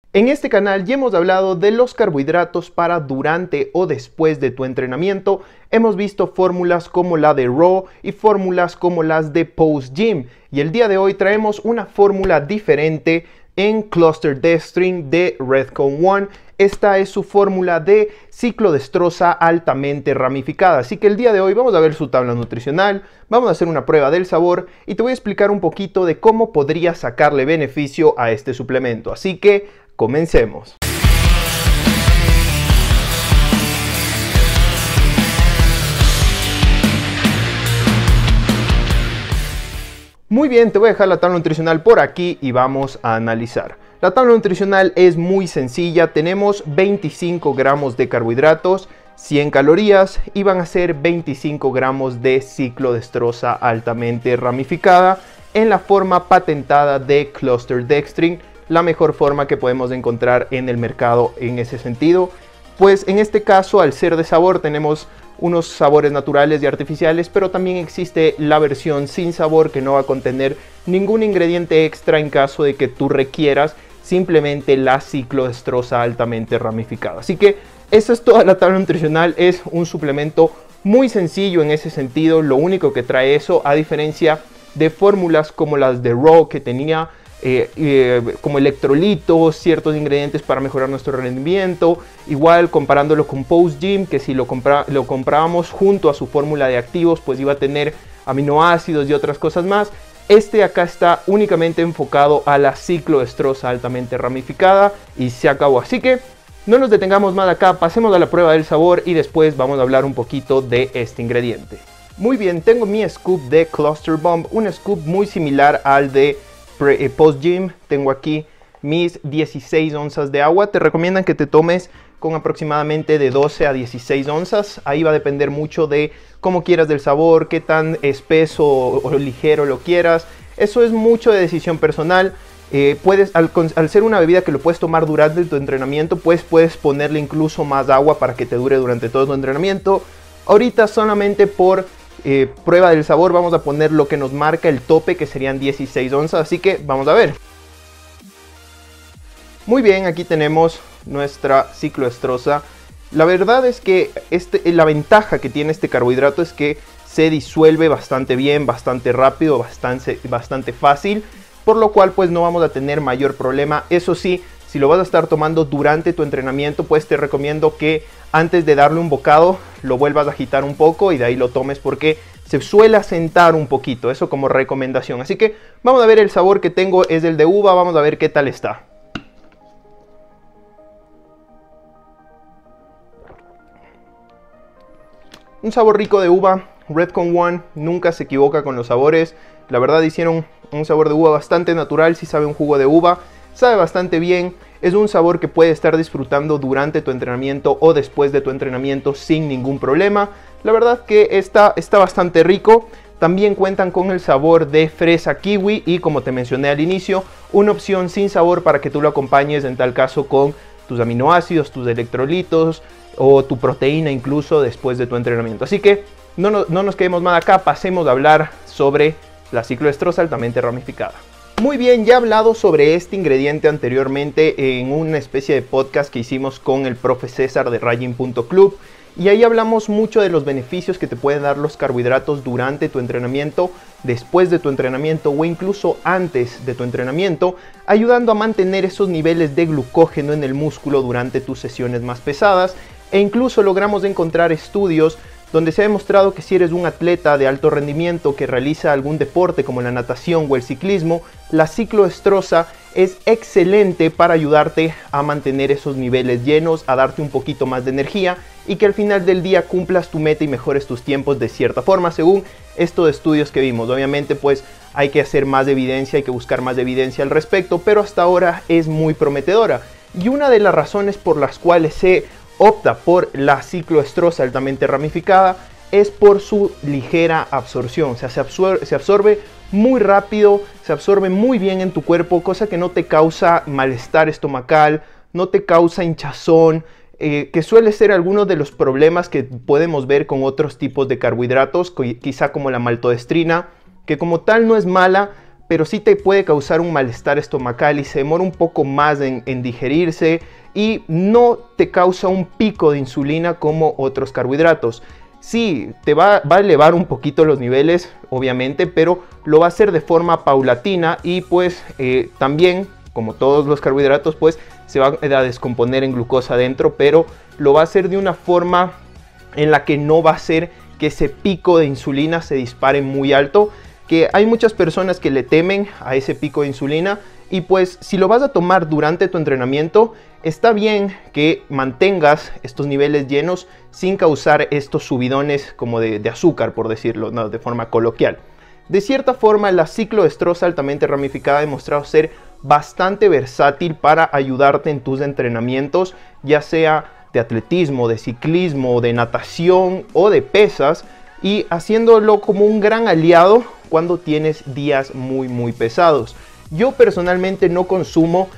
En este canal ya hemos hablado de los carbohidratos para durante o después de tu entrenamiento. Hemos visto fórmulas como la de Raw y fórmulas como las de Post Gym. Y el día de hoy traemos una fórmula diferente en Cluster Dextrin de Redcone One. Esta es su fórmula de ciclodextrosa altamente ramificada. Así que el día de hoy vamos a ver su tabla nutricional, vamos a hacer una prueba del sabor y te voy a explicar un poquito de cómo podrías sacarle beneficio a este suplemento. Así que comencemos. Muy bien, te voy a dejar la tabla nutricional por aquí y vamos a analizar. La tabla nutricional es muy sencilla, tenemos 25 gramos de carbohidratos, 100 calorías y van a ser 25 gramos de ciclodextrosa altamente ramificada en la forma patentada de Cluster Dextrin, la mejor forma que podemos encontrar en el mercado en ese sentido. Pues en este caso, al ser de sabor, tenemos unos sabores naturales y artificiales, pero también existe la versión sin sabor que no va a contener ningún ingrediente extra en caso de que tú requieras simplemente la ciclodextrosa altamente ramificada. Así que esa es toda la tabla nutricional, es un suplemento muy sencillo en ese sentido, lo único que trae eso, a diferencia de fórmulas como las de Raw que tenía como electrolitos, ciertos ingredientes para mejorar nuestro rendimiento, igual comparándolo con Post Gym, que si lo comprábamos junto a su fórmula de activos, pues iba a tener aminoácidos y otras cosas más. Este acá está únicamente enfocado a la ciclodextrosa altamente ramificada y se acabó. Así que no nos detengamos más acá, pasemos a la prueba del sabor y después vamos a hablar un poquito de este ingrediente. Muy bien, tengo mi scoop de Cluster Bomb, un scoop muy similar al de Post Gym. Tengo aquí mis 16 onzas de agua. Te recomiendan que te tomes con aproximadamente de 12 a 16 onzas. Ahí va a depender mucho de cómo quieras del sabor, qué tan espeso o ligero lo quieras. Eso es mucho de decisión personal. Al ser una bebida que lo puedes tomar durante tu entrenamiento, pues puedes ponerle incluso más agua para que te dure durante todo tu entrenamiento. Ahorita solamente por prueba del sabor vamos a poner lo que nos marca el tope, que serían 16 onzas, así que vamos a ver. Muy bien, aquí tenemos nuestra ciclodextrosa. La verdad es que la ventaja que tiene este carbohidrato es que se disuelve bastante bien, bastante rápido, bastante fácil, por lo cual pues no vamos a tener mayor problema. Eso sí, si lo vas a estar tomando durante tu entrenamiento, pues te recomiendo que antes de darle un bocado lo vuelvas a agitar un poco y de ahí lo tomes, porque se suele asentar un poquito, eso como recomendación. Así que vamos a ver, el sabor que tengo es el de uva, vamos a ver qué tal está. Un sabor rico de uva. Redcone One nunca se equivoca con los sabores. La verdad hicieron un sabor de uva bastante natural, si sabe un jugo de uva. Sabe bastante bien, es un sabor que puedes estar disfrutando durante tu entrenamiento o después de tu entrenamiento sin ningún problema. La verdad que está bastante rico. También cuentan con el sabor de fresa kiwi y, como te mencioné al inicio, una opción sin sabor para que tú lo acompañes en tal caso con tus aminoácidos, tus electrolitos o tu proteína incluso después de tu entrenamiento. Así que no nos quedemos más acá, pasemos a hablar sobre la ciclodextrosa altamente ramificada. Muy bien, ya he hablado sobre este ingrediente anteriormente en una especie de podcast que hicimos con el profe César de Raging.club, y ahí hablamos mucho de los beneficios que te pueden dar los carbohidratos durante tu entrenamiento, después de tu entrenamiento o incluso antes de tu entrenamiento, ayudando a mantener esos niveles de glucógeno en el músculo durante tus sesiones más pesadas, e incluso logramos encontrar estudios donde se ha demostrado que si eres un atleta de alto rendimiento que realiza algún deporte como la natación o el ciclismo, la ciclodextrosa es excelente para ayudarte a mantener esos niveles llenos, a darte un poquito más de energía y que al final del día cumplas tu meta y mejores tus tiempos de cierta forma, según estos estudios que vimos. Obviamente pues hay que hacer más evidencia, hay que buscar más evidencia al respecto, pero hasta ahora es muy prometedora. Y una de las razones por las cuales se opta por la ciclodextrosa altamente ramificada es por su ligera absorción. O sea, se absorbe muy rápido, se absorbe muy bien en tu cuerpo, cosa que no te causa malestar estomacal, no te causa hinchazón, que suele ser algunos de los problemas que podemos ver con otros tipos de carbohidratos, quizá como la maltodextrina, que como tal no es mala, pero sí te puede causar un malestar estomacal y se demora un poco más en digerirse y no te causa un pico de insulina como otros carbohidratos. Sí, te va a elevar un poquito los niveles, obviamente, pero lo va a hacer de forma paulatina y pues también, como todos los carbohidratos, pues se va a descomponer en glucosa dentro, pero lo va a hacer de una forma en la que no va a hacer que ese pico de insulina se dispare muy alto, que hay muchas personas que le temen a ese pico de insulina y pues si lo vas a tomar durante tu entrenamiento, está bien que mantengas estos niveles llenos sin causar estos subidones como de azúcar, por decirlo, ¿no? De forma coloquial. De cierta forma, la cicloestrosa altamente ramificada ha demostrado ser bastante versátil para ayudarte en tus entrenamientos, ya sea de atletismo, de ciclismo, de natación o de pesas, y haciéndolo como un gran aliado cuando tienes días muy pesados. Yo personalmente no consumo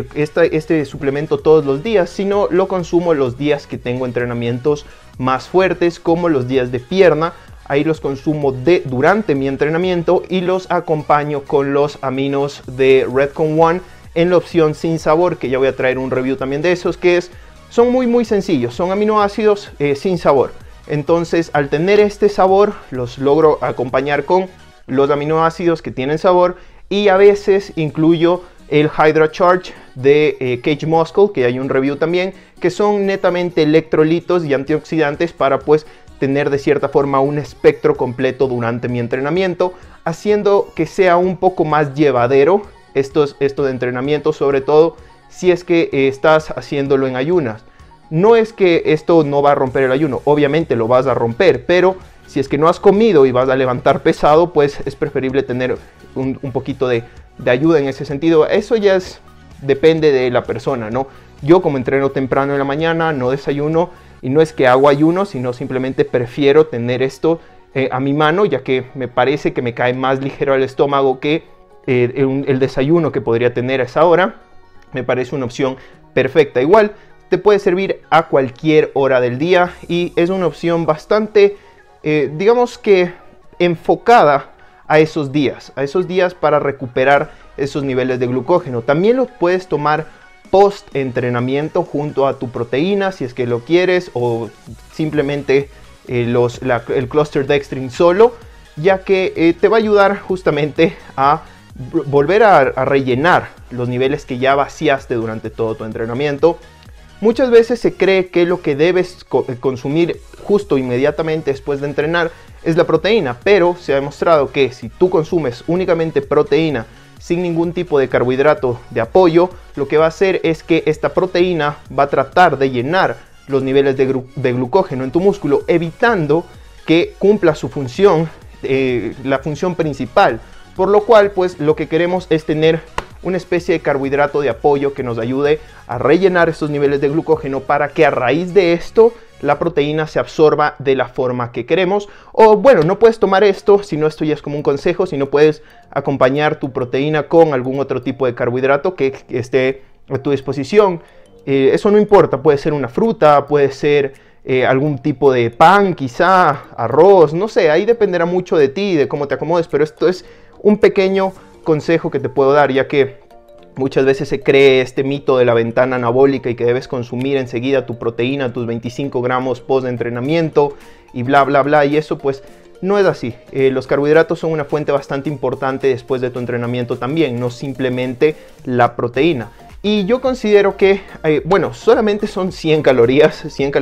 este suplemento todos los días, sino lo consumo los días que tengo entrenamientos más fuertes, como los días de pierna. Ahí los consumo durante mi entrenamiento y los acompaño con los aminos de Redcon One en la opción sin sabor, que ya voy a traer un review también de esos, son muy sencillos, son aminoácidos sin sabor. Entonces, al tener este sabor, los logro acompañar con los aminoácidos que tienen sabor, y a veces incluyo el Hydra Charge de Cage Muscle, que hay un review también, que son netamente electrolitos y antioxidantes para pues tener de cierta forma un espectro completo durante mi entrenamiento, haciendo que sea un poco más llevadero esto de entrenamiento, sobre todo si es que estás haciéndolo en ayunas. No es que esto no va a romper el ayuno, obviamente lo vas a romper, pero si es que no has comido y vas a levantar pesado, pues es preferible tener un poquito de ayuda en ese sentido. Eso ya depende de la persona, ¿no? Yo, como entreno temprano en la mañana, no desayuno, y no es que hago ayuno, sino simplemente prefiero tener esto a mi mano, ya que me parece que me cae más ligero al estómago que el desayuno que podría tener a esa hora. Me parece una opción perfecta. Igual te puede servir a cualquier hora del día y es una opción bastante, digamos que enfocada a esos días para recuperar esos niveles de glucógeno. También los puedes tomar post entrenamiento junto a tu proteína si es que lo quieres, o simplemente el cluster dextrin solo, ya que te va a ayudar justamente a volver a rellenar los niveles que ya vaciaste durante todo tu entrenamiento. Muchas veces se cree que lo que debes consumir justo inmediatamente después de entrenar es la proteína, pero se ha demostrado que si tú consumes únicamente proteína sin ningún tipo de carbohidrato de apoyo, lo que va a hacer es que esta proteína va a tratar de llenar los niveles de glucógeno en tu músculo, evitando que cumpla su función, la función principal, por lo cual pues lo que queremos es tener una especie de carbohidrato de apoyo que nos ayude a rellenar estos niveles de glucógeno para que a raíz de esto la proteína se absorba de la forma que queremos. O bueno, no puedes tomar esto, sino esto ya es como un consejo, si no puedes acompañar tu proteína con algún otro tipo de carbohidrato que esté a tu disposición. Eso no importa, puede ser una fruta, puede ser algún tipo de pan, quizá arroz, no sé, ahí dependerá mucho de ti y de cómo te acomodes, pero esto es un pequeño consejo que te puedo dar, ya que muchas veces se cree este mito de la ventana anabólica y que debes consumir enseguida tu proteína, tus 25 gramos post entrenamiento y bla bla bla, y eso pues no es así. Los carbohidratos son una fuente bastante importante después de tu entrenamiento también, no simplemente la proteína. Y yo considero que, bueno, solamente son 100 calorías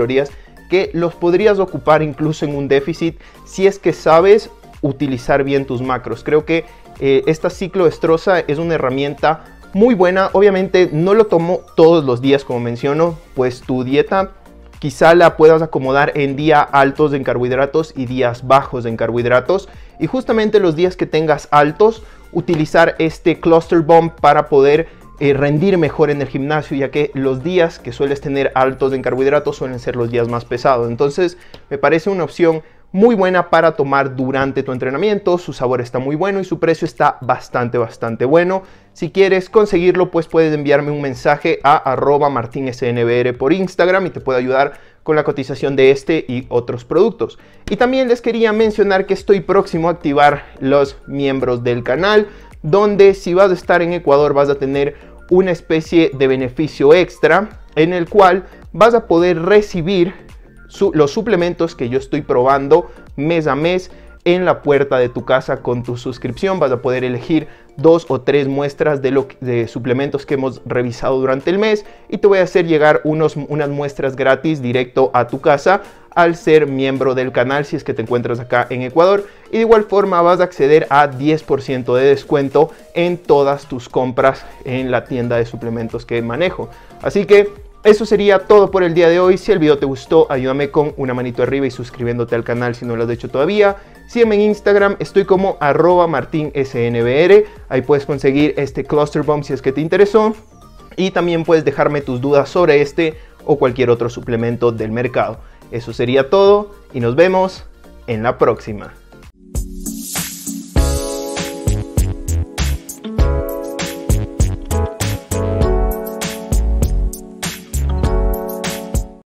que los podrías ocupar incluso en un déficit si es que sabes utilizar bien tus macros. Creo que esta cicloestrosa es una herramienta muy buena. Obviamente no lo tomo todos los días, como menciono, pues tu dieta quizá la puedas acomodar en días altos en carbohidratos y días bajos en carbohidratos, y justamente los días que tengas altos utilizar este cluster bomb para poder rendir mejor en el gimnasio, ya que los días que sueles tener altos en carbohidratos suelen ser los días más pesados. Entonces me parece una opción muy buena para tomar durante tu entrenamiento. Su sabor está muy bueno y su precio está bastante bueno. Si quieres conseguirlo, pues puedes enviarme un mensaje a @martinsnbr por Instagram y te puedo ayudar con la cotización de este y otros productos. Y también les quería mencionar que estoy próximo a activar los miembros del canal donde si vas a estar en Ecuador vas a tener una especie de beneficio extra en el cual vas a poder recibir los suplementos que yo estoy probando mes a mes en la puerta de tu casa. Con tu suscripción vas a poder elegir 2 o 3 muestras de suplementos que hemos revisado durante el mes y te voy a hacer llegar unas muestras gratis directo a tu casa al ser miembro del canal si es que te encuentras acá en Ecuador, y de igual forma vas a acceder a 10% de descuento en todas tus compras en la tienda de suplementos que manejo. Así que eso sería todo por el día de hoy. Si el video te gustó, ayúdame con una manito arriba y suscribiéndote al canal si no lo has hecho todavía. Sígueme en Instagram, estoy como @martinsnbr. Ahí puedes conseguir este Cluster Bomb si es que te interesó. Y también puedes dejarme tus dudas sobre este o cualquier otro suplemento del mercado. Eso sería todo y nos vemos en la próxima.